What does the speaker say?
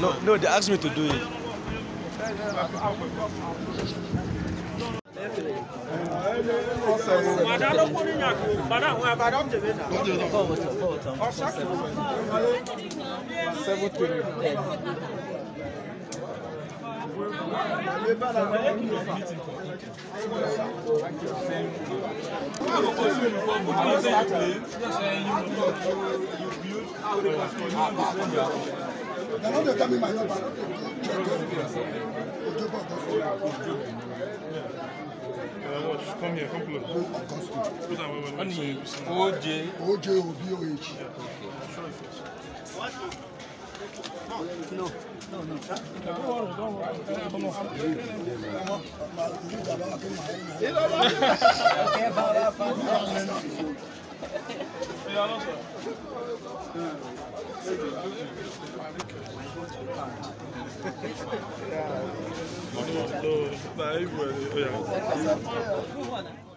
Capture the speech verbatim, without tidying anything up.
No, no, they asked me to do it. Come here, come close. O J O J O B O H. No, no, no. Don't worry, don't worry. No, no, no, no,